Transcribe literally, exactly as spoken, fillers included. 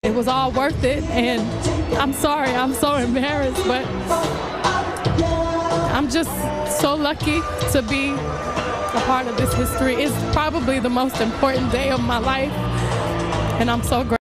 It was all worth it, and I'm sorry, I'm so embarrassed, but I'm just so lucky to be a part of this history. It's probably the most important day of my life, and I'm so grateful.